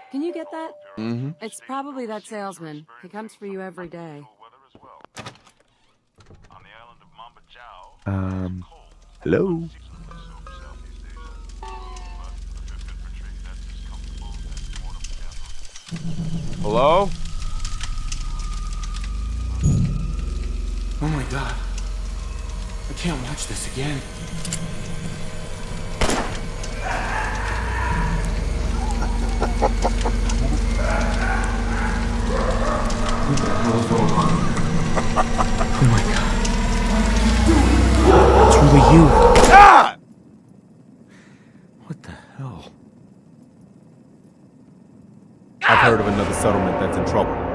Can you get that? Mm-hmm. It's probably that salesman. He comes for you every day. Hello? Hello? Oh my god. I can't watch this again. What the hell is going on? Oh my god. It's really you. Ah! What the hell? I've heard of another settlement that's in trouble.